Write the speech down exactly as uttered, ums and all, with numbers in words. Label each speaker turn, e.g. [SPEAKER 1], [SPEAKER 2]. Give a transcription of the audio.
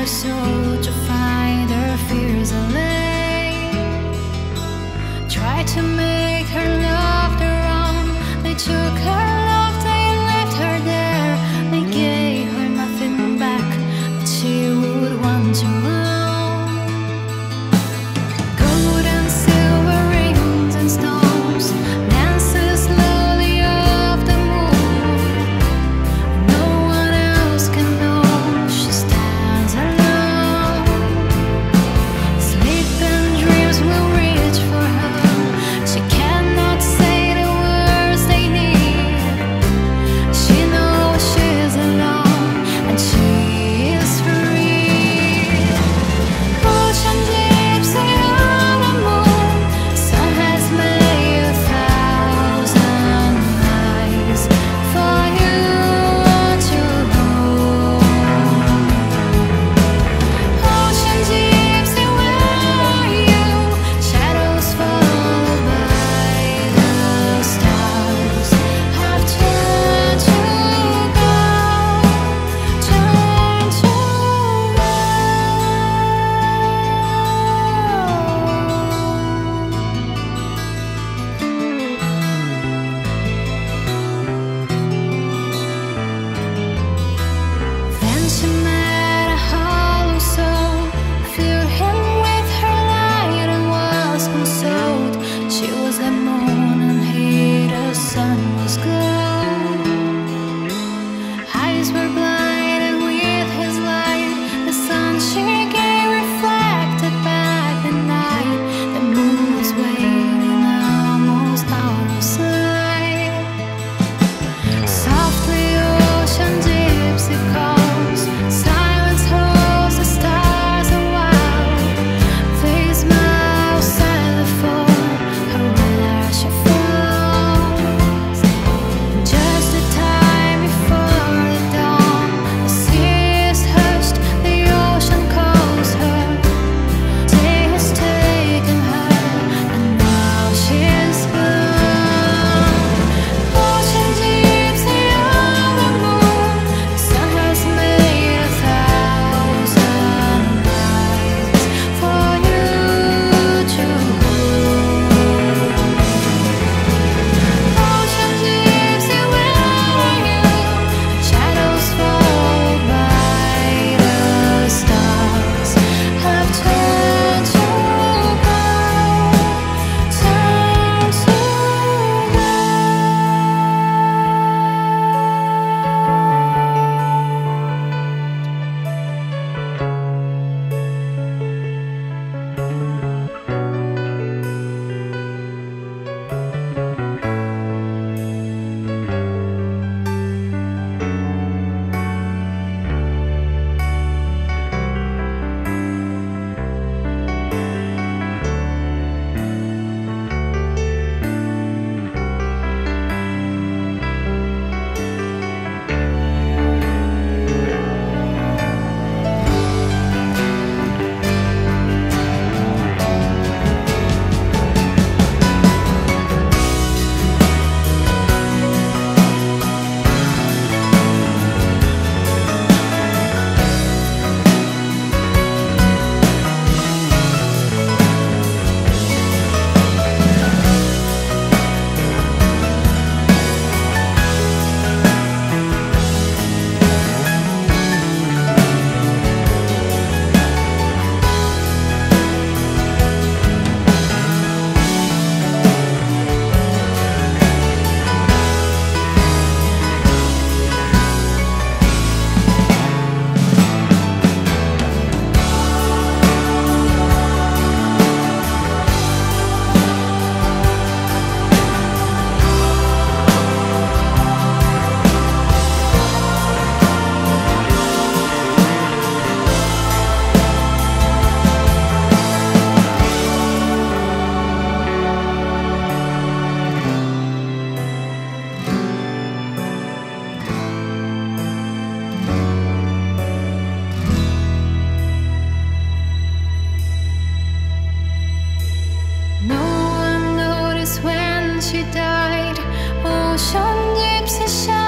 [SPEAKER 1] her soul to find her fears allayed. Tried to make her love their own. They took her love, they left her there. They gave her nothing back that she would want to own. Gold and silver rings and stones dances slowly off the moon. No one else can know she stands alone. Sleep and dreams will reach for her. She cannot say the words they need. She knows she's alone and she is free. Ocean gypsy on the moon, sun has made a thousand eyes for you to hold. Ocean gypsy, where are you? Shadows followed by the stars have turned to gold, turned to gold. Then she met a hollow soul, filled him with her light and was consoled. She was the moon and he the sun was gold. Eyes were blinded with his light. The sun she gave reflected back the night. The moon was waiting almost out of sight. Softly ocean gypsy calls, silence holds the stars a while. They smile sadly for her where she falls. Just the time before the dawn, the sea is hushed, the ocean calls her. Day has taken her, and now she is gone. Ocean gypsy on the moon, the sun has made a thousand eyes for you to hold. Ocean gypsy, where are you? Shadows followed by the stars have turned to gold, turned to she died. Ocean gypsy shine.